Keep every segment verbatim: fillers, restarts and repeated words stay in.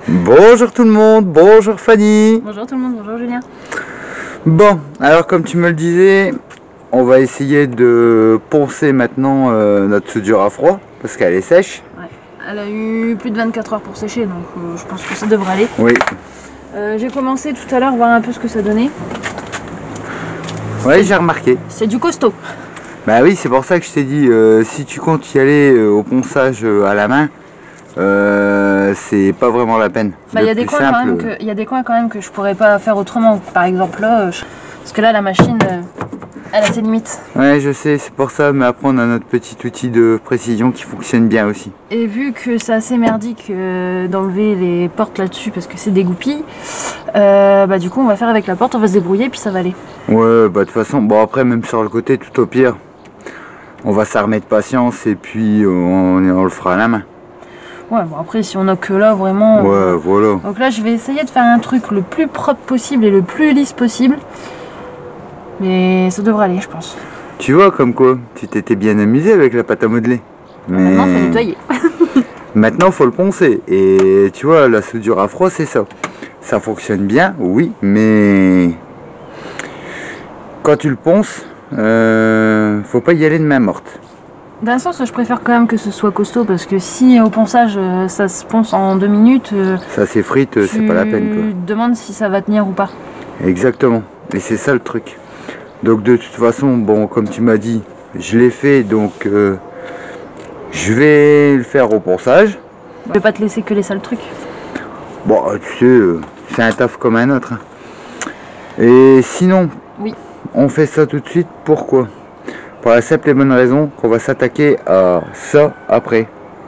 Bonjour tout le monde, bonjour Fanny. Bonjour tout le monde, bonjour Julien. Bon, alors comme tu me le disais, on va essayer de poncer maintenant euh, notre soudure à froid parce qu'elle est sèche. Ouais. Elle a eu plus de vingt-quatre heures pour sécher, donc euh, je pense que ça devrait aller. Oui. Euh, J'ai commencé tout à l'heure voir un peu ce que ça donnait. Oui, j'ai remarqué. C'est du costaud. Bah oui, c'est pour ça que je t'ai dit, euh, si tu comptes y aller euh, au ponçage euh, à la main, euh, c'est pas vraiment la peine. Bah, il y a des coins quand même que, il y a des coins quand même que je pourrais pas faire autrement. Par exemple là, euh, je... parce que là la machine, euh, elle a ses limites. Ouais, je sais, c'est pour ça, mais après on a notre petit outil de précision qui fonctionne bien aussi. Et vu que c'est assez merdique euh, d'enlever les portes là-dessus parce que c'est des goupilles, euh, bah du coup on va faire avec la porte, on va se débrouiller puis ça va aller. Ouais, bah de toute façon, bon après même sur le côté, tout au pire, on va s'armer de patience et puis on, on le fera à la main. Ouais, bon après si on a que là vraiment... Ouais, euh... voilà. Donc là je vais essayer de faire un truc le plus propre possible et le plus lisse possible. Mais ça devrait aller je pense. Tu vois comme quoi, tu t'étais bien amusé avec la pâte à modeler. Mais... Maintenant il faut nettoyer. Maintenant faut le poncer. Et tu vois, la soudure à froid c'est ça. Ça fonctionne bien, oui, mais... Quand tu le ponces, euh, faut pas y aller de main morte. D'un sens, je préfère quand même que ce soit costaud parce que si au ponçage ça se ponce en deux minutes, ça s'effrite, c'est pas la peine quoi. Tu te demandes si ça va tenir ou pas. Exactement, et c'est ça le truc. Donc de toute façon, bon, comme tu m'as dit, je l'ai fait, donc euh, je vais le faire au ponçage. Je vais pas te laisser que les sales trucs. Bon, tu sais, euh, c'est un taf comme un autre. Hein. Et sinon, oui. On fait ça tout de suite, pourquoi? Pour la simple et bonne raison qu'on va s'attaquer à ça après.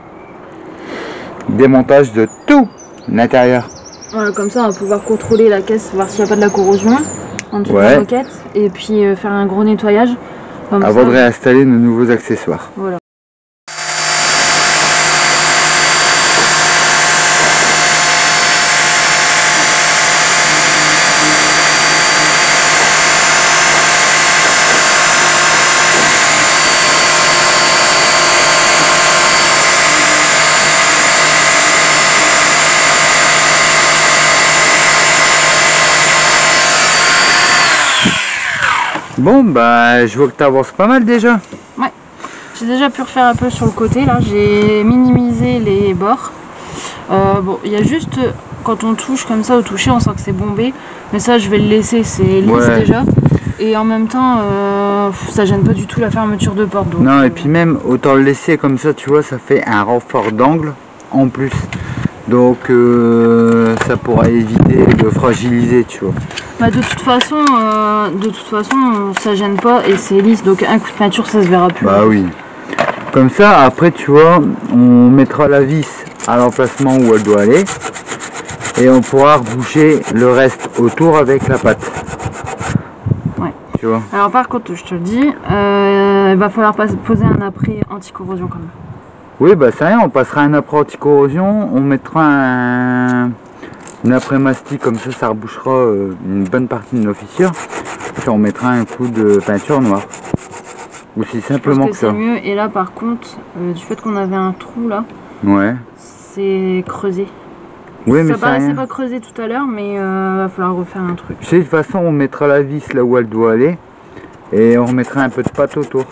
Démontage de tout l'intérieur. Voilà, comme ça on va pouvoir contrôler la caisse, voir s'il n'y a pas de la corrosion en dessous ouais. de la moquette et puis euh, faire un gros nettoyage. Comme Avant ça. de réinstaller nos nouveaux accessoires. Voilà. Bon bah je vois que tu avances pas mal déjà. Ouais, j'ai déjà pu refaire un peu sur le côté là, j'ai minimisé les bords. Euh, bon, il y a juste quand on touche comme ça au toucher, on sent que c'est bombé, mais ça je vais le laisser, c'est lisse ouais. déjà. Et en même temps, euh, ça gêne pas du tout la fermeture de porte. Donc, non, euh... et puis même autant le laisser comme ça, tu vois, ça fait un renfort d'angle en plus. Donc euh, ça pourra éviter de fragiliser, tu vois. Bah de toute façon, euh, de toute façon, ça gêne pas et c'est lisse, donc un coup de peinture, ça se verra plus. Bah oui. Comme ça, après, tu vois, on mettra la vis à l'emplacement où elle doit aller et on pourra reboucher le reste autour avec la pâte. Ouais. Tu vois. Alors par contre, je te le dis, euh, il va falloir poser un après anti-corrosion quand même. Oui, bah c'est rien, on passera un après anti-corrosion, on mettra un, une après mastic, comme ça, ça rebouchera euh, une bonne partie de nos fissures. Puis on mettra un coup de peinture noire. Aussi simplement que, que ça. C'est mieux, et là par contre, euh, du fait qu'on avait un trou là, ouais. C'est creusé. Oui, ça mais paraissait pas creusé tout à l'heure, mais il euh, va falloir refaire un truc. Tu sais, de toute façon, on mettra la vis là où elle doit aller et on remettra un peu de pâte autour.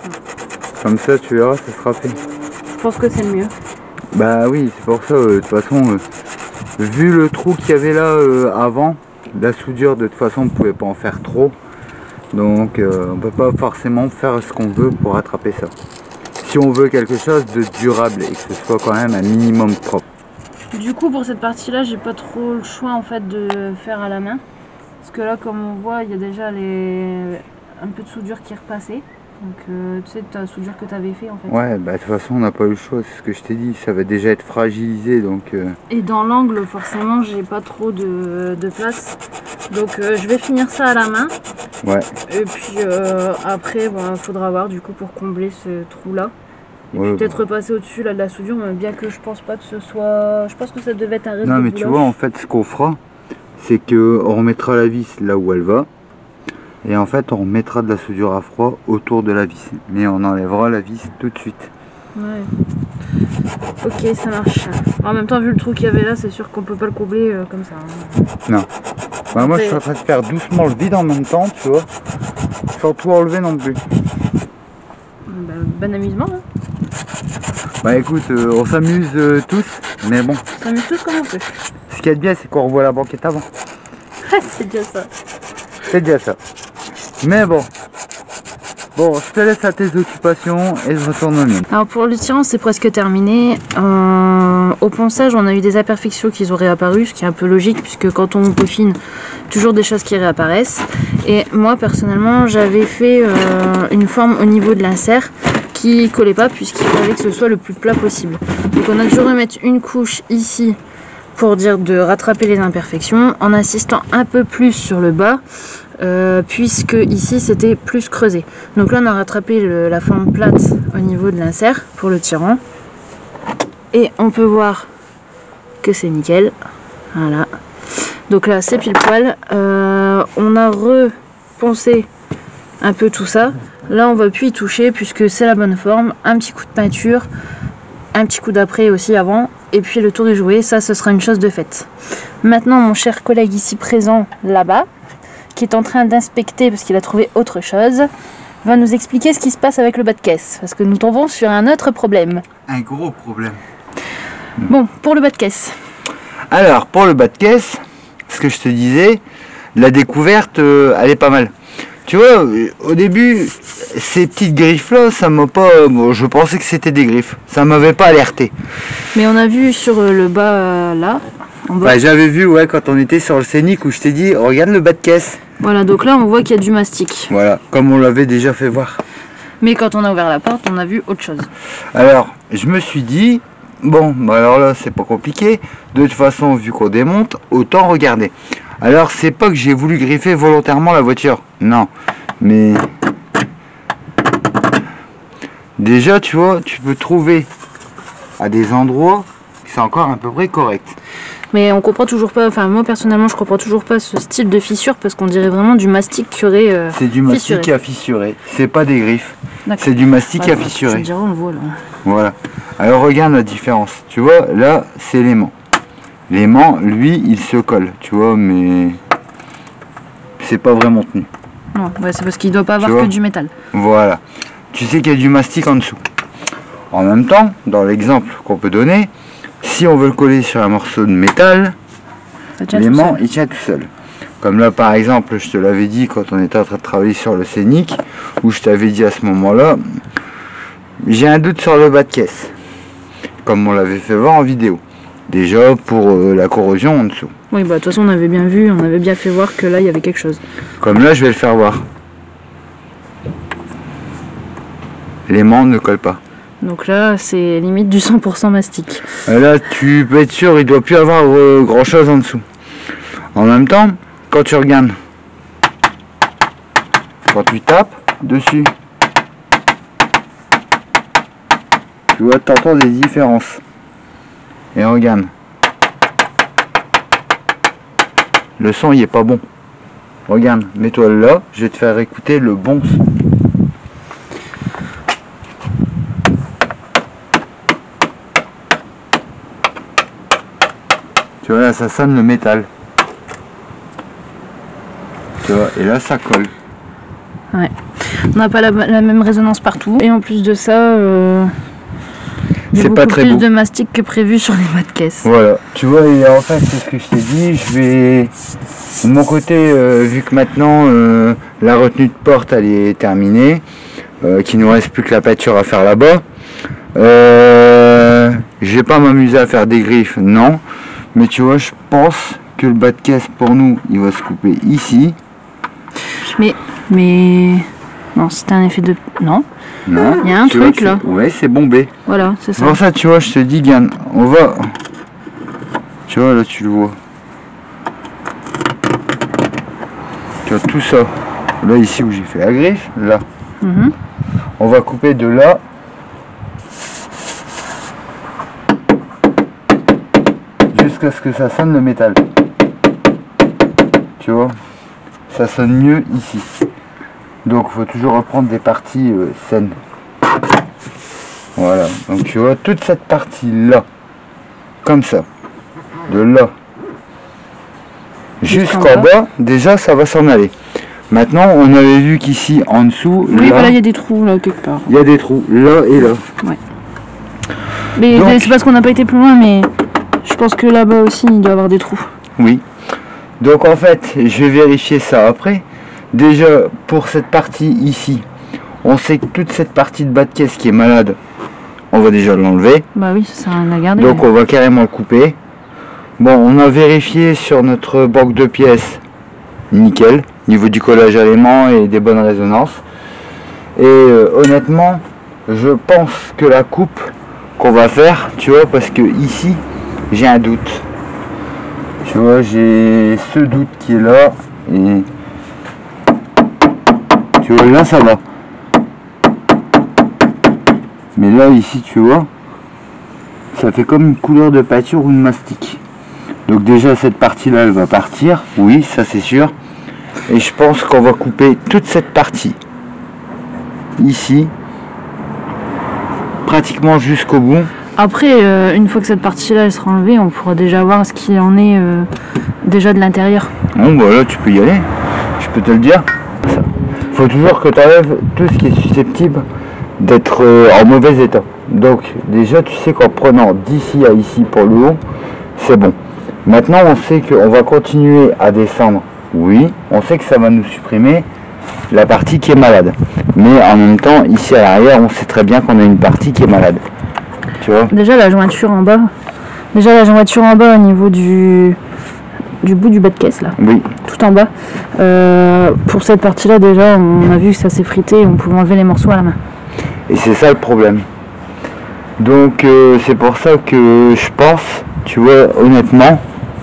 Comme ça, tu verras, ça sera fait. Je pense que c'est le mieux. Bah oui, c'est pour ça, euh, de toute façon, euh, vu le trou qu'il y avait là euh, avant, la soudure, de toute façon, on ne pouvait pas en faire trop. Donc, euh, on ne peut pas forcément faire ce qu'on veut pour attraper ça. Si on veut quelque chose de durable et que ce soit quand même un minimum propre. Du coup, pour cette partie-là, j'ai pas trop le choix en fait de faire à la main. Parce que là, comme on voit, il y a déjà les... un peu de soudure qui est repassée. Donc euh, tu sais, ta soudure que tu avais fait en fait. Ouais, bah de toute façon on n'a pas eu le choix, c'est ce que je t'ai dit, ça va déjà être fragilisé donc... Euh... Et dans l'angle, forcément, j'ai pas trop de, de place. Donc euh, je vais finir ça à la main. Ouais. Et puis euh, après, il bon, faudra voir du coup pour combler ce trou-là. Et ouais, puis peut-être bah. repasser au-dessus là de la soudure, mais bien que je pense pas que ce soit... Je pense que ça devait être un reste Non de mais bouloche. tu vois, en fait, ce qu'on fera, c'est qu'on remettra la vis là où elle va. Et en fait, on mettra de la soudure à froid autour de la vis. Mais on enlèvera la vis tout de suite. Ouais. Ok, ça marche. En même temps, vu le trou qu'il y avait là, c'est sûr qu'on peut pas le combler euh, comme ça. Hein. Non. Bah, moi, je suis en train de faire doucement le vide en même temps, tu vois. Sans tout enlever non plus. Bah, bon amusement. Hein. Bah écoute, euh, on s'amuse euh, tous, mais bon. On s'amuse tous comme on peut. Ce qu'il y a de bien, c'est qu'on revoit la banquette avant. C'est déjà ça. C'est déjà ça. Mais bon. Bon, je te laisse à tes occupations et je retourne au mien. Alors pour le tirant, c'est presque terminé. Euh, au ponçage, on a eu des imperfections qui ont réapparu, ce qui est un peu logique puisque quand on peaufine, toujours des choses qui réapparaissent. Et moi, personnellement, j'avais fait euh, une forme au niveau de l'insert qui collait pas puisqu'il fallait que ce soit le plus plat possible. Donc on a dû remettre une couche ici pour dire de rattraper les imperfections en insistant un peu plus sur le bas. Euh, puisque ici c'était plus creusé. Donc là on a rattrapé le, la forme plate au niveau de l'insert pour le tirant et on peut voir que c'est nickel. Voilà, donc là c'est pile poil. Euh, on a reponcé un peu tout ça. Là on va plus y toucher puisque c'est la bonne forme. Un petit coup de peinture, un petit coup d'après aussi avant, et puis le tour est joué. Ça, ce sera une chose de faite. Maintenant mon cher collègue ici présent là-bas, qui est en train d'inspecter parce qu'il a trouvé autre chose, va nous expliquer ce qui se passe avec le bas de caisse, parce que nous tombons sur un autre problème. Un gros problème. Bon, pour le bas de caisse. Alors, pour le bas de caisse, ce que je te disais, la découverte, euh, elle est pas mal. Tu vois, au début, ces petites griffes-là, ça m'a pas... Bon, je pensais que c'était des griffes. Ça m'avait pas alerté. Mais on a vu sur le bas, euh, là, en bas. Bah, j'avais vu, ouais, quand on était sur le scénic, où je t'ai dit, regarde le bas de caisse. Voilà, donc là, on voit qu'il y a du mastic. Voilà, comme on l'avait déjà fait voir. Mais quand on a ouvert la porte, on a vu autre chose. Alors, je me suis dit, bon, bah alors là, c'est pas compliqué. De toute façon, vu qu'on démonte, autant regarder. Alors, c'est pas que j'ai voulu griffer volontairement la voiture. Non, mais... Déjà, tu vois, tu peux trouver à des endroits qui sont encore à peu près corrects. Mais on comprend toujours pas, enfin moi personnellement je comprends toujours pas ce style de fissure parce qu'on dirait vraiment du mastic qui aurait euh, C'est du mastic fissuré. qui a fissuré, c'est pas des griffes. C'est du mastic Ouais, qui a bah, fissuré. tu diras, on le voit là. Voilà. Alors regarde la différence. Tu vois, là c'est l'aimant. L'aimant, lui, il se colle, tu vois, mais c'est pas vraiment tenu. Non, ouais, c'est parce qu'il doit pas Tu avoir vois que du métal. Voilà. Tu sais qu'il y a du mastic en dessous. En même temps, dans l'exemple qu'on peut donner, si on veut le coller sur un morceau de métal, l'aimant il tient tout seul. Comme là par exemple, je te l'avais dit quand on était en train de travailler sur le scénic, où je t'avais dit à ce moment-là, j'ai un doute sur le bas de caisse, comme on l'avait fait voir en vidéo. Déjà pour euh, la corrosion en dessous. Oui, bah de toute façon on avait bien vu, on avait bien fait voir que là il y avait quelque chose. Comme là je vais le faire voir. L'aimant ne colle pas. Donc là c'est limite du cent pour cent mastic. Là tu peux être sûr, il doit plus avoir euh, grand chose en dessous. En même temps, quand tu regardes, quand tu tapes dessus, tu vois, tu entends des différences. Et regarde, le son il est pas bon. Regarde, mets-toi là, je vais te faire écouter le bon son. Tu vois, là ça sonne le métal. Tu vois, et là ça colle. Ouais. On n'a pas la, la même résonance partout. Et en plus de ça, euh, il y a c'est pas très plus beau. de mastic que prévu sur les bas de caisse. Voilà, tu vois, et en fait c'est ce que je t'ai dit, je vais de mon côté, euh, vu que maintenant euh, la retenue de porte elle est terminée, euh, qu'il nous reste plus que la peinture à faire là-bas, euh, je vais pas m'amuser à faire des griffes, non, mais tu vois, je pense que le bas de caisse pour nous il va se couper ici. Mais, mais, non, c'était un effet de, non. Non, il y a un tu truc vois, là. Ouais, c'est bombé. Voilà, c'est C'est ça. pour ça, tu vois, je te dis, Gann, on va, tu vois, là tu le vois. Tu vois tout ça. Là ici où j'ai fait la griffe, là. Mm-hmm. On va couper de là jusqu'à ce que ça sonne le métal. Tu vois, ça sonne mieux ici. Donc il faut toujours reprendre des parties euh, saines. Voilà, donc tu vois toute cette partie là, comme ça, de là jusqu'en bas, déjà ça va s'en aller. Maintenant on avait vu qu'ici en dessous, oui, là, voilà, il y a des trous là quelque part. Il y a des trous là et là. Ouais. Mais c'est parce qu'on n'a pas été plus loin, mais je pense que là-bas aussi il doit y avoir des trous. Oui. Donc en fait, je vais vérifier ça après. Déjà pour cette partie ici, on sait que toute cette partie de bas de caisse qui est malade, on va déjà l'enlever. Bah oui, ça sert à rien de la garder. Donc on va carrément le couper. Bon, on a vérifié sur notre banque de pièces, nickel, niveau du collage à l'aimant et des bonnes résonances. Et euh, honnêtement, je pense que la coupe qu'on va faire, tu vois, parce que ici, j'ai un doute. Tu vois, j'ai ce doute qui est là. Et tu vois, là ça va. Mais là, ici, tu vois, ça fait comme une couleur de pâture ou une mastic. Donc déjà, cette partie-là, elle va partir. Oui, ça c'est sûr. Et je pense qu'on va couper toute cette partie. Ici. Pratiquement jusqu'au bout. Après, euh, une fois que cette partie-là, elle sera enlevée, on pourra déjà voir ce qu'il en est euh, déjà de l'intérieur. Bon, bah là, tu peux y aller. Je peux te le dire. Il faut toujours que tu enlèves tout ce qui est susceptible d'être euh, en mauvais état. Donc déjà tu sais qu'en prenant d'ici à ici pour le haut, c'est bon. Maintenant on sait qu'on va continuer à descendre. Oui, on sait que ça va nous supprimer la partie qui est malade. Mais en même temps, ici à l'arrière, on sait très bien qu'on a une partie qui est malade. Tu vois ? Déjà la jointure en bas. Déjà la jointure en bas au niveau du du bout du bas de caisse là. Oui. Tout en bas. Euh, pour cette partie-là déjà, on a vu que ça s'est frité et on pouvait enlever les morceaux à la main. Et c'est ça le problème. Donc euh, c'est pour ça que je pense, tu vois, honnêtement,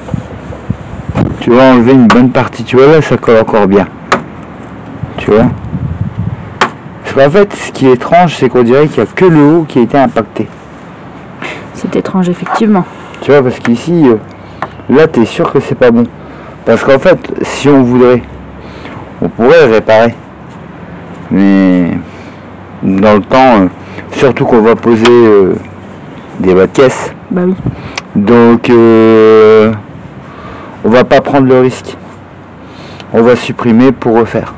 tu vas enlever une bonne partie. Tu vois, là ça colle encore bien. Tu vois. Parce qu'en fait, ce qui est étrange, c'est qu'on dirait qu'il n'y a que le haut qui a été impacté. C'est étrange, effectivement. Tu vois, parce qu'ici, euh, là, tu es sûr que c'est pas bon. Parce qu'en fait, si on voudrait, on pourrait le réparer. Mais dans le temps, euh, surtout qu'on va poser euh, des bas de caisse. Bah oui. Donc, euh, on va pas prendre le risque. On va supprimer pour refaire.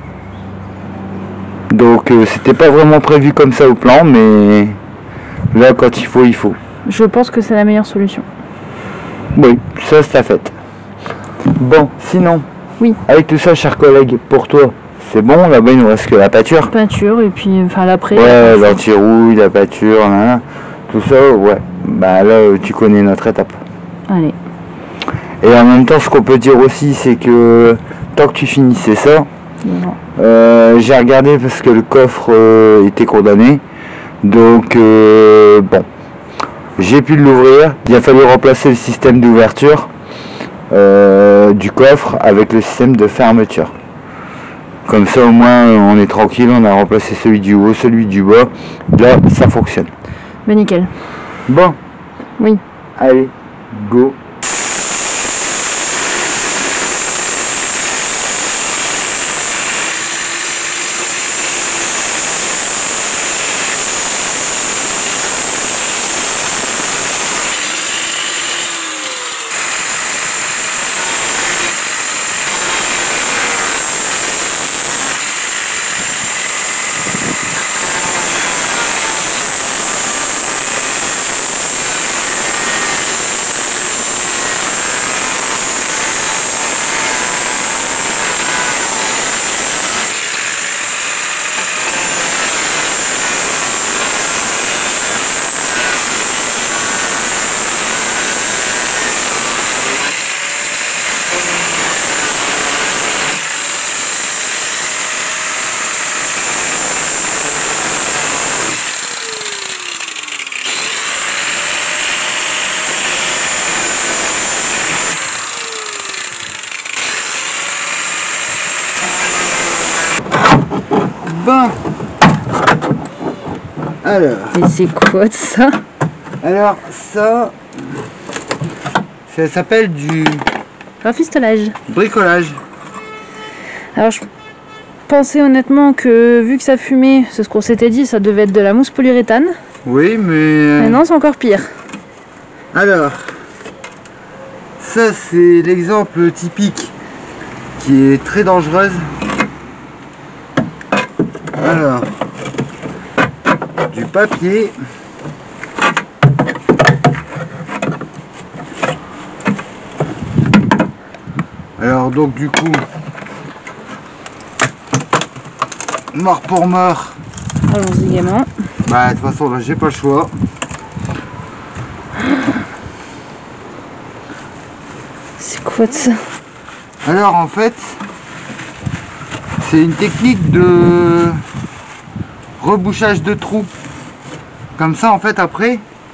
Donc, euh, c'était pas vraiment prévu comme ça au plan, mais là, quand il faut, il faut. Je pense que c'est la meilleure solution. Oui, ça c'est à fait. Bon, sinon, oui. Avec tout ça, chers collègues, pour toi, c'est bon, là-bas il nous reste que la pâture. Peinture, et puis, enfin l'après. Ouais, l'anti-rouille, la pâture, nan, tout ça, ouais. Bah là, tu connais notre étape. Allez. Et en même temps, ce qu'on peut dire aussi, c'est que tant que tu finissais ça, euh, j'ai regardé parce que le coffre euh, était condamné. Donc, euh, bon. J'ai pu l'ouvrir, il a fallu remplacer le système d'ouverture euh, du coffre avec le système de fermeture. Comme ça au moins on est tranquille, on a remplacé celui du haut, celui du bas, là ça fonctionne. Ben nickel. Bon. Oui. Allez, go. Bon. Alors. Et c'est quoi de ça? Alors ça, ça s'appelle du rafistolage. Bricolage. Alors je pensais honnêtement que vu que ça fumait, c'est ce qu'on s'était dit, ça devait être de la mousse polyuréthane. Oui, mais... Mais non, c'est encore pire. Alors, ça c'est l'exemple typique qui est très dangereuse. Alors, du papier. Alors donc du coup, mort pour mort. Allons-y gaiement. Bah de toute façon là j'ai pas le choix. C'est quoi de ça? Alors en fait, c'est une technique de rebouchage de trous. Comme ça en fait après,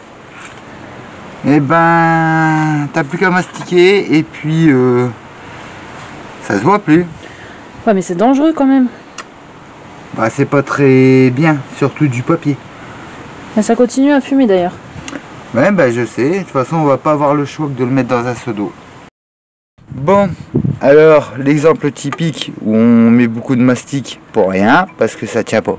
et ben t'as plus qu'à mastiquer et puis euh, ça se voit plus. Ouais mais c'est dangereux quand même. Bah c'est pas très bien, surtout du papier. Mais ça continue à fumer d'ailleurs. Ouais bah je sais, de toute façon on va pas avoir le choix que de le mettre dans un seau d'eau. Bon, alors l'exemple typique où on met beaucoup de mastic pour rien, parce que ça tient pas.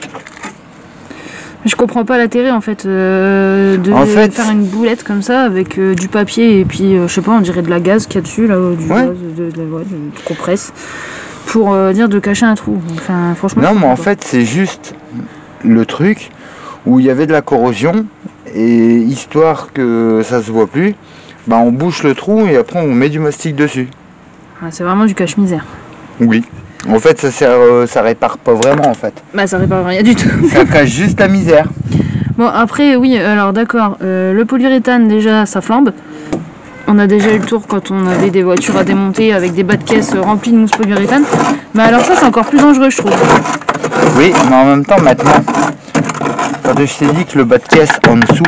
Je comprends pas l'intérêt en fait euh, de En fait, faire une boulette comme ça avec euh, du papier et puis euh, je sais pas, on dirait de la gaz qu'il y a dessus là, du ouais. gaz de, de, ouais, de compresse pour euh, dire de cacher un trou. Enfin franchement. Non mais en fait c'est juste le truc où il y avait de la corrosion et histoire que ça se voit plus, bah on bouche le trou et après on met du mastic dessus. Ouais, c'est vraiment du cache-misère. Oui. En fait ça sert, euh, ça répare pas vraiment en fait. Bah ça répare rien du tout. Ça cache juste la misère. Bon après oui alors d'accord, euh, le polyuréthane déjà ça flambe. On a déjà eu le tour quand on avait des voitures à démonter avec des bas de caisse remplis de mousse polyuréthane. Mais alors ça c'est encore plus dangereux je trouve. Oui mais en même temps maintenant, quand je t'ai dit que le bas de caisse en dessous,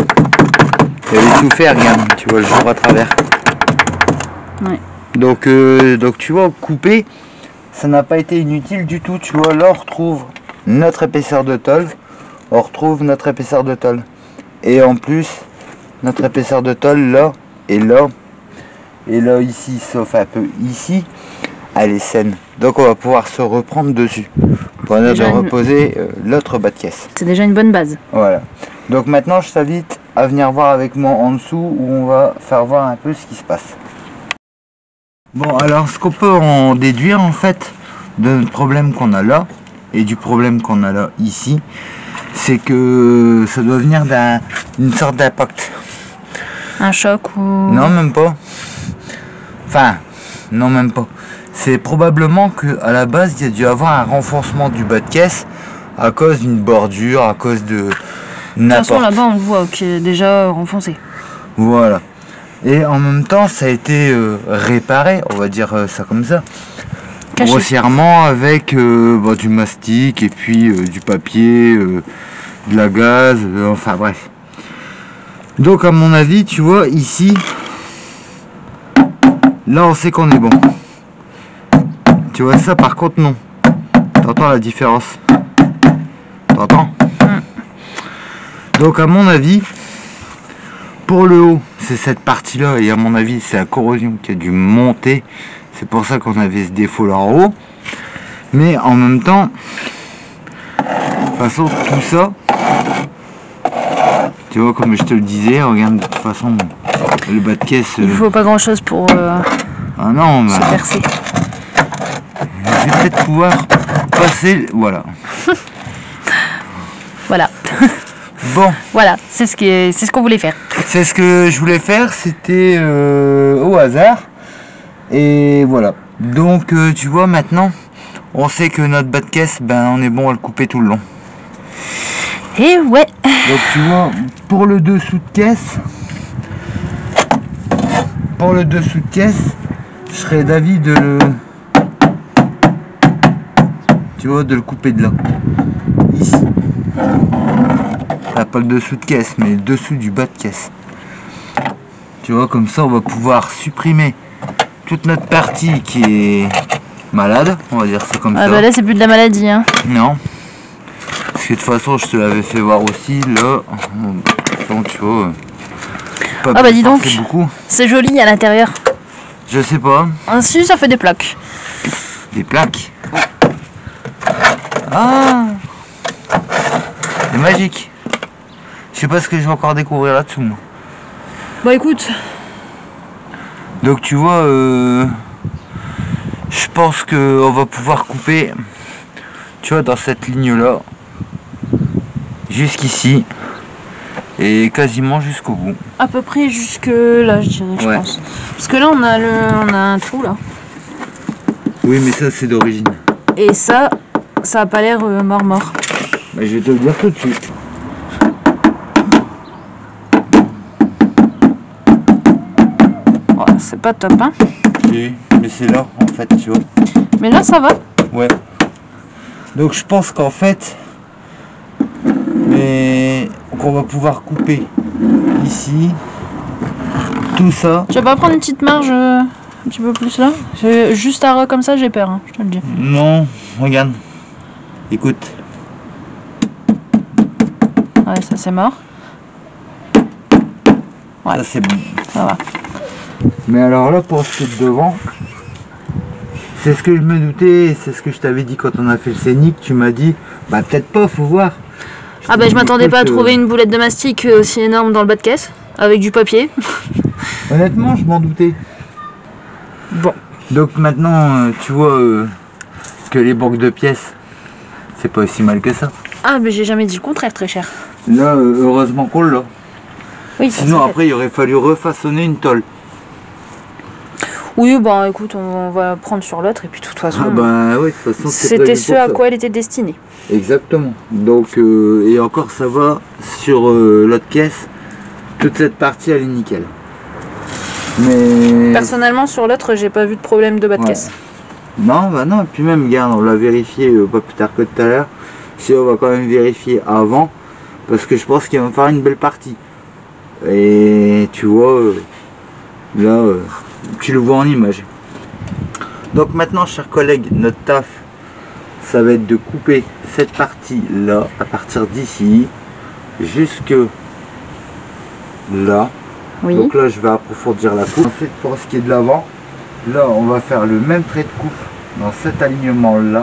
il avait tout fait, regarde, tu vois le jour à travers. Ouais. Donc, euh, donc tu vois, couper, ça n'a pas été inutile du tout, tu vois. Là on retrouve notre épaisseur de tôle, on retrouve notre épaisseur de tôle. Et en plus, notre épaisseur de tôle là, et là, et là ici, sauf un peu ici, elle est saine. Donc on va pouvoir se reprendre dessus. Pour de Déjà reposer une... euh, l'autre bas de caisse. C'est déjà une bonne base. Voilà. Donc maintenant je t'invite à venir voir avec moi en dessous où on va faire voir un peu ce qui se passe. Bon alors ce qu'on peut en déduire en fait de notre problème qu'on a là et du problème qu'on a là ici, c'est que ça doit venir d'une sorte d'impact. Un choc ou... Non même pas. Enfin, non même pas. C'est probablement qu'à la base il y a dû avoir un renforcement du bas de caisse à cause d'une bordure, à cause de De toute façon là-bas on le voit qui est déjà renfoncé. Voilà. Et en même temps ça a été euh, réparé, on va dire euh, ça comme ça. Caché. Grossièrement avec euh, bah, du mastic et puis euh, du papier, euh, de la gaz, euh, enfin bref. Donc à mon avis tu vois ici, là on sait qu'on est bon. Tu vois ça par contre non. T'entends la différence? T'entends? mm. Donc à mon avis, pour le haut, c'est cette partie-là, et à mon avis, c'est la corrosion qui a dû monter. C'est pour ça qu'on avait ce défaut-là en haut. Mais en même temps, de toute façon, tout ça, tu vois, comme je te le disais, regarde, de toute façon, le bas de caisse... Il faut pas grand-chose pour euh, ah non, bah, se percer. Je vais peut-être pouvoir passer... Voilà. Voilà. Bon. Voilà, c'est ce qui c'est ce qu'on voulait faire. C'est ce que je voulais faire, c'était euh, au hasard. Et voilà. Donc euh, tu vois maintenant, on sait que notre bas de caisse, ben on est bon à le couper tout le long. Et ouais. Donc tu vois, pour le dessous de caisse, pour le dessous de caisse, je serais d'avis de le, tu vois, de le couper de là, ici. Pas le dessous de caisse, mais le dessous du bas de caisse. Tu vois, comme ça on va pouvoir supprimer toute notre partie qui est malade, on va dire ça comme ah ça. Ah bah là c'est plus de la maladie hein. Non. Parce que de toute façon je te l'avais fait voir aussi, là. Donc tu vois. Pas ah bah dis donc, c'est joli à l'intérieur. Je sais pas. Ah si, ça fait des plaques. Des plaques. Ah, c'est magique. Je sais pas ce que je vais encore découvrir là-dessous, moi. Bah écoute. Donc tu vois, euh, je pense qu'on va pouvoir couper, tu vois, dans cette ligne-là, jusqu'ici, et quasiment jusqu'au bout. À peu près jusque là, je dirais, je ouais. pense. Parce que là, on a, le, on a un trou, là. Oui, mais ça, c'est d'origine. Et ça, ça a pas l'air euh, mort-mort. Bah, je vais te le dire tout de suite. Ouais, c'est pas top, hein. Oui, mais c'est là, en fait, tu vois. Mais là, ça va. Ouais. Donc, je pense qu'en fait, mais qu'on va pouvoir couper ici, tout ça. Tu vas pas prendre une petite marge euh, un petit peu plus là? Juste à ras comme ça, j'ai peur, hein, je te le dis. Non, regarde. Écoute. Ouais, ça c'est mort. Ouais. Ça c'est bon. Ça va. Mais alors là, pour ce qui est devant, c'est ce que je me doutais, c'est ce que je t'avais dit quand on a fait le scénic. Tu m'as dit, bah peut-être pas, faut voir. Je ah bah je m'attendais pas à euh... trouver une boulette de mastic aussi énorme dans le bas de caisse, avec du papier. Honnêtement, je m'en doutais. Bon. Donc maintenant, euh, tu vois euh, que les banques de pièces, c'est pas aussi mal que ça. Ah mais j'ai jamais dit le contraire, très cher. Là, euh, heureusement qu'on l'a. Oui, sinon après, il aurait fallu refaçonner une tôle. Oui, bah écoute, on va prendre sur l'autre et puis de toute façon, ah bah, ouais, de toute façon c'était ce à quoi elle était destinée. Exactement. Donc, euh, et encore ça va sur euh, l'autre caisse, toute cette partie elle est nickel. Mais personnellement sur l'autre, j'ai pas vu de problème de bas de ouais. caisse. Non, bah non, et puis même, regarde, on l'a vérifié euh, pas plus tard que tout à l'heure. Si on va quand même vérifier avant, parce que je pense qu'il va me faire une belle partie. Et tu vois, euh, là, euh, tu le vois en image. Donc maintenant, chers collègues, notre taf, ça va être de couper cette partie là, à partir d'ici, jusque là. Oui. Donc là, je vais approfondir la coupe. Ensuite, pour ce qui est de l'avant, là, on va faire le même trait de coupe dans cet alignement là.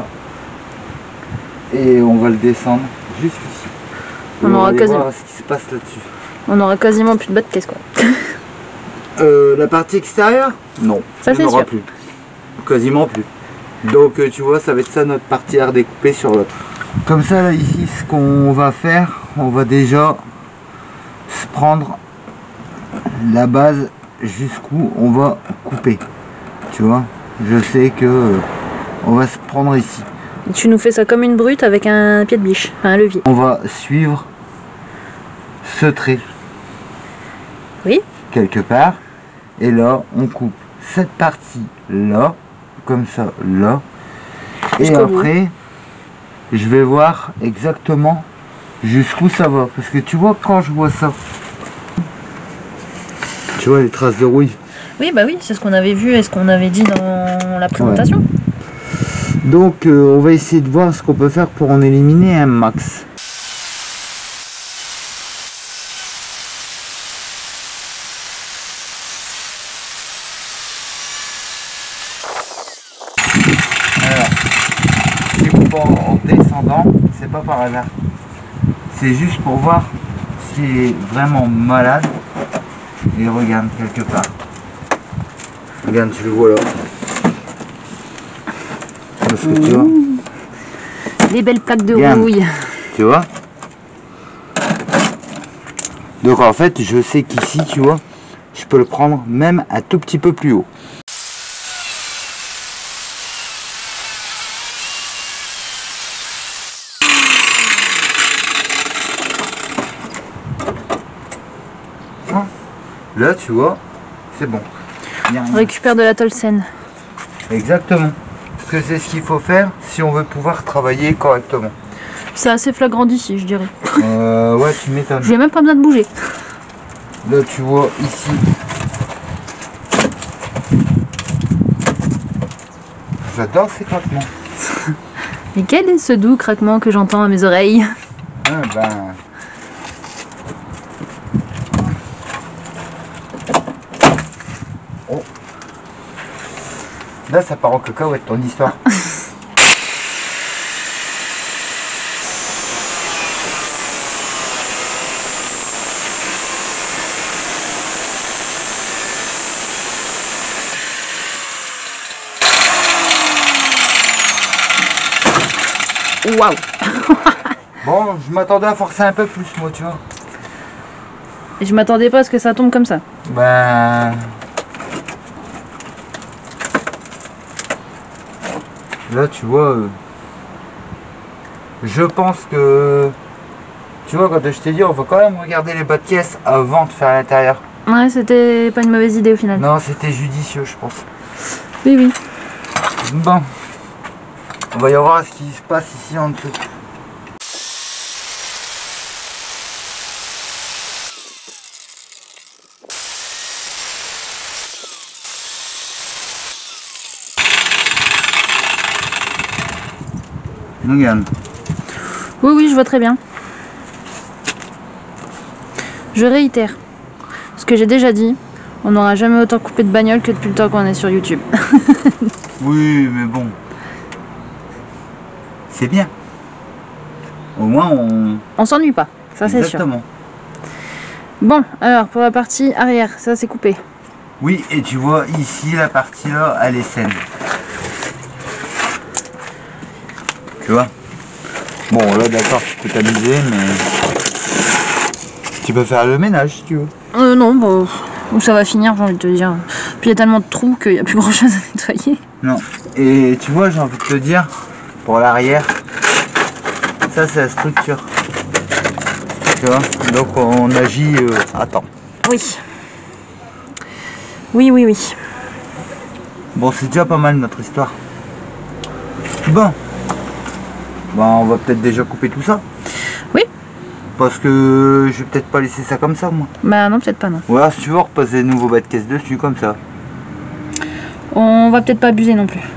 Et on va le descendre jusqu'ici. On, on aura va quasiment... voir ce qui se passe là-dessus. On aura quasiment plus de bas de caisse, quoi. euh, la partie extérieure, non. Ça, c'est sûr. Plus. Quasiment plus. Donc euh, tu vois, ça va être ça notre partie à découper sur l'autre. Comme ça là ici, ce qu'on va faire, on va déjà se prendre la base jusqu'où on va couper. Tu vois, je sais que euh, on va se prendre ici. Et tu nous fais ça comme une brute avec un pied de biche, enfin un levier. On va suivre ce trait. Oui. Quelque part. Et là, on coupe cette partie là. Comme ça là, et après je vais voir exactement jusqu'où ça va, parce que tu vois, quand je vois ça, tu vois les traces de rouille. Oui, bah oui, c'est ce qu'on avait vu et ce qu'on avait dit dans la présentation. Ouais. Donc euh, on va essayer de voir ce qu'on peut faire pour en éliminer un max. En descendant, c'est pas par hasard, c'est juste pour voir si est vraiment malade. Et regarde quelque part, regarde, tu le vois là, parce que tu vois, les belles plaques de regarde, rouille, tu vois. Donc en fait je sais qu'ici, tu vois, je peux le prendre même un tout petit peu plus haut. Là, tu vois, c'est bon. On récupère de la tôle saine. Exactement. Parce que c'est ce qu'il faut faire si on veut pouvoir travailler correctement. C'est assez flagrant d'ici, je dirais. Euh, ouais, tu m'étonnes. J'ai même pas besoin de bouger. Là, tu vois, ici. J'adore ces craquements. Mais quel est ce doux craquement que j'entends à mes oreilles? Ah, ben... Oh. Là, ça part en cacahuète ton histoire. Waouh. Bon, je m'attendais à forcer un peu plus, moi, tu vois. Et je m'attendais pas à ce que ça tombe comme ça. Ben... Là, tu vois... Euh... Je pense que... Tu vois, quand je t'ai dit, on va quand même regarder les bas de caisse avant de faire l'intérieur. Ouais, c'était pas une mauvaise idée au final. Non, c'était judicieux, je pense. Oui, oui. Bon. On va y voir ce qui se passe ici en dessous. Regarde. Oui, oui, je vois très bien. Je réitère ce que j'ai déjà dit. On n'aura jamais autant coupé de bagnole que depuis le temps qu'on est sur YouTube. Oui, mais bon. C'est bien. Au moins, on... On s'ennuie pas, ça c'est sûr. Exactement. Bon, alors pour la partie arrière, ça c'est coupé. Oui, et tu vois, ici, la partie là, elle est saine. Tu vois? Bon, là, d'accord, tu peux t'amuser, mais... Tu peux faire le ménage, si tu veux. Euh, non, bon, où ça va finir, j'ai envie de te dire. Puis il y a tellement de trous qu'il n'y a plus grand chose à nettoyer. Non. Et tu vois, j'ai envie de te dire, pour l'arrière, ça, c'est la structure. Tu vois? Donc, on agit euh, à temps. Oui. Oui, oui, oui. Bon, c'est déjà pas mal notre histoire. Bon. Bon, on va peut-être déjà couper tout ça. Oui. Parce que je vais peut-être pas laisser ça comme ça, moi. Bah non, peut-être pas, non. Voilà, si tu veux, reposer des nouveaux bas de caisse dessus, comme ça. On va peut-être pas abuser non plus.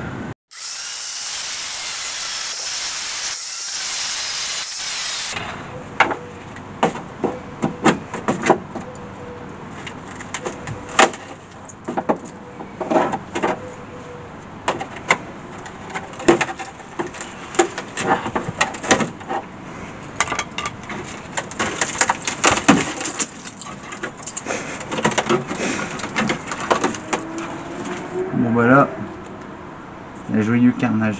Bon bah là, un joyeux carnage.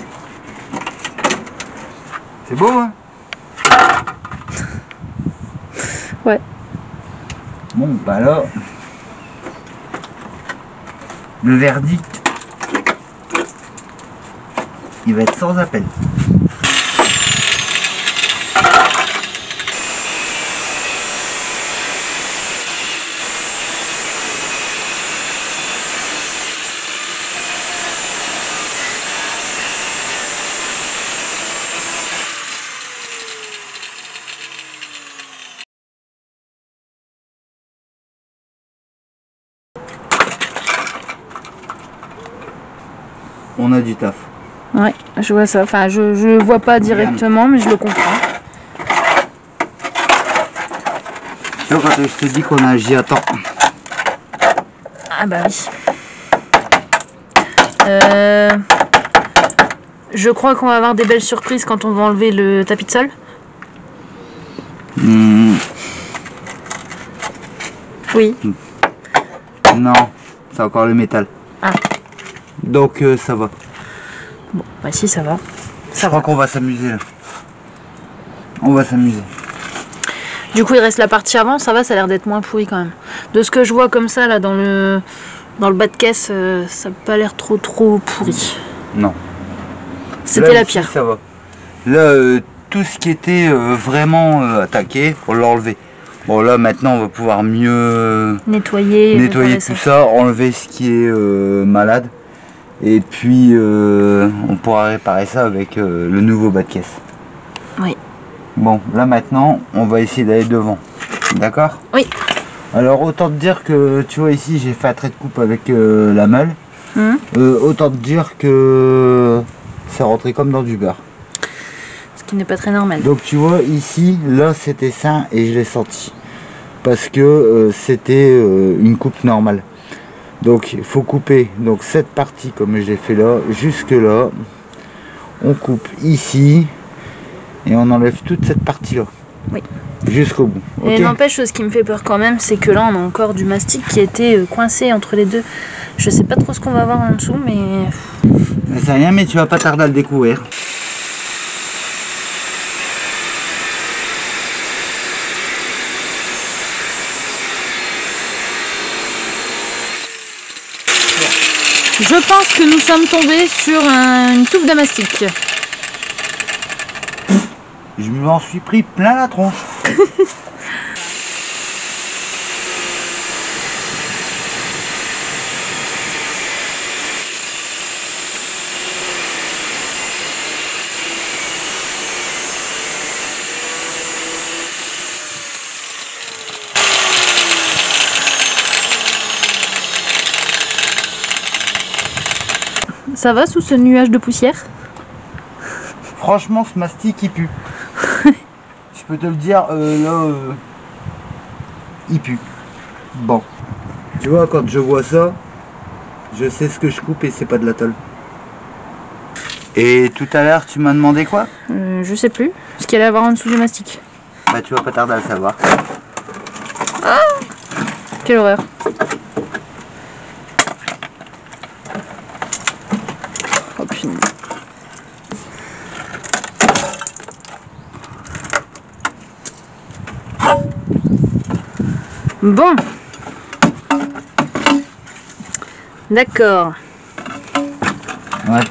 C'est beau, hein? Ouais. Bon bah là, le verdict, il va être sans appel. On a du taf. Ouais, je vois ça. Enfin, je, je le vois pas directement, mais je le comprends. Tu vois, quand je te dis qu'on agit à temps. Ah bah oui. Euh, je crois qu'on va avoir des belles surprises quand on va enlever le tapis de sol. Mmh. Oui. Non, c'est encore le métal. Ah. Donc euh, ça va. Bon, bah si, ça va. Je crois qu'on va s'amuser là. On va s'amuser. Du coup, il reste la partie avant, ça va, ça a l'air d'être moins pourri quand même. De ce que je vois comme ça, là, dans le, dans le bas de caisse, euh, ça n'a pas l'air trop trop pourri. Non. C'était la ici, pire. Ça va. Là, euh, tout ce qui était euh, vraiment euh, attaqué, on l'a enlevé. Bon, là, maintenant, on va pouvoir mieux nettoyer, nettoyer tout ça, enlever ce qui est euh, malade. Et puis, euh, on pourra réparer ça avec euh, le nouveau bas de caisse. Oui. Bon, là maintenant, on va essayer d'aller devant. D'accord? Oui. Alors, autant te dire que, tu vois, ici, j'ai fait un trait de coupe avec euh, la meule. Mmh. Euh, autant te dire que c'est rentré comme dans du beurre. Ce qui n'est pas très normal. Donc, tu vois, ici, là, c'était sain et je l'ai senti. Parce que euh, c'était euh, une coupe normale. Donc, il faut couper donc cette partie comme j'ai fait là, jusque là. On coupe ici. Et on enlève toute cette partie-là. Oui. Jusqu'au bout. Et Okay. n'empêche, ce qui me fait peur quand même, c'est que là, on a encore du mastic qui a été coincé entre les deux. Je sais pas trop ce qu'on va avoir en dessous, mais... C'est rien, mais tu vas pas tarder à le découvrir. Je pense que nous sommes tombés sur un, une touffe de mastic. Je m'en suis pris plein la tronche. Ça va sous ce nuage de poussière? Franchement, ce mastic il pue. Je peux te le dire, euh, là, euh, il pue. Bon. Tu vois, quand je vois ça, je sais ce que je coupe et c'est pas de la tôle. Et tout à l'heure, tu m'as demandé quoi? euh, Je sais plus. Ce qu'il allait avoir en dessous du mastic. Bah, tu vas pas tarder à le savoir. Ah, quelle horreur. Oh putain. Bon. D'accord. Ouais.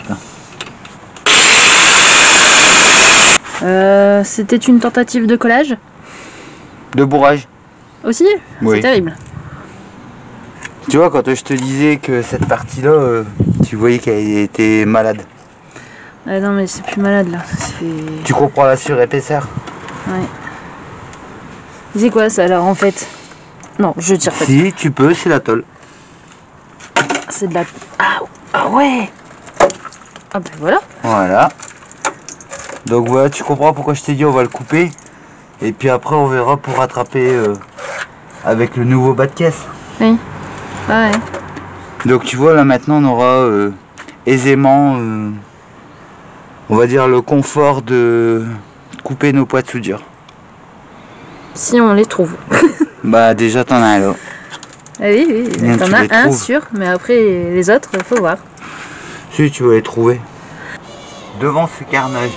Euh, C'était une tentative de collage De bourrage. aussi? Oui. C'est terrible. Tu vois, quand je te disais que cette partie-là, euh, tu voyais qu'elle était malade. Ah non mais c'est plus malade là. Tu comprends la surépaisseur? Ouais. C'est quoi ça alors en fait? Non, je tire pas. Si, tu peux, c'est la tôle. C'est de la... Ah, ah ouais. Ah ben voilà. Voilà. Donc voilà, tu comprends pourquoi je t'ai dit on va le couper. Et puis après on verra pour rattraper euh, avec le nouveau bas de caisse. Oui. Ah ouais. Donc tu vois là maintenant on aura euh, aisément, euh, on va dire le confort de couper nos poids de soudure. Si on les trouve. Bah déjà t'en as un là. Ah oui, oui, Bien, t'en tu as les un trouves. sûr, mais après les autres, faut voir. Si tu vas les trouver. Devant ce carnage.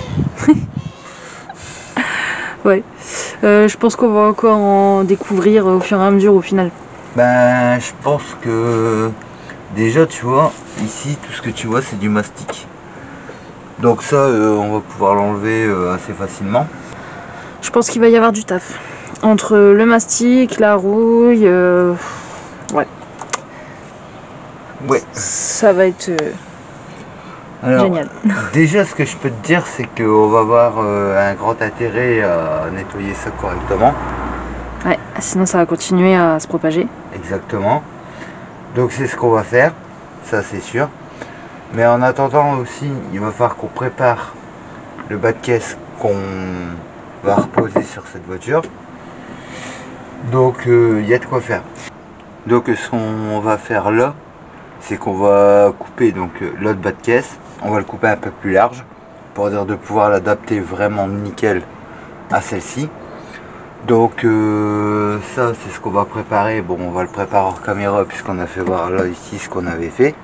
Ouais. Euh, je pense qu'on va encore en découvrir au fur et à mesure au final. Ben je pense que déjà tu vois, ici tout ce que tu vois c'est du mastic. Donc ça euh, on va pouvoir l'enlever euh, assez facilement. Je pense qu'il va y avoir du taf. Entre le mastic, la rouille, euh... ouais. Ouais. Ça va être euh, Alors, génial. déjà ce que je peux te dire c'est qu'on va avoir euh, un grand intérêt à nettoyer ça correctement. Ouais, sinon ça va continuer à se propager. Exactement. Donc c'est ce qu'on va faire, ça c'est sûr. Mais en attendant aussi, il va falloir qu'on prépare le bas de caisse qu'on va reposer sur cette voiture. Donc il euh, y a de quoi faire. Donc ce qu'on va faire là, c'est qu'on va couper donc l'autre bas de caisse. On va le couper un peu plus large pour dire de pouvoir l'adapter vraiment nickel à celle-ci. Donc euh, ça c'est ce qu'on va préparer. Bon, on va le préparer hors caméra puisqu'on a fait voir là ici ce qu'on avait fait.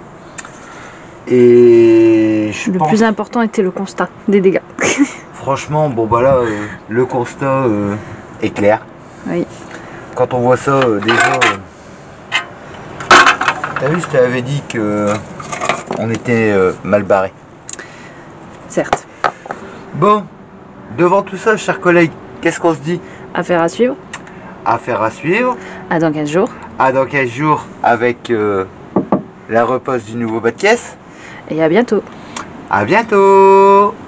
Et je Le pense, plus important était le constat des dégâts. franchement, bon bah là euh, le constat euh, est clair. Oui. Quand on voit ça euh, déjà, euh, t'as vu, je t'avais dit que euh, on était euh, mal barré. Certes. Bon, devant tout ça, chers collègues, qu'est-ce qu'on se dit? Affaire à suivre. Affaire à suivre. À dans quinze jours. À dans quinze jours avec euh, la repose du nouveau bas de caisse. Et à bientôt. À bientôt.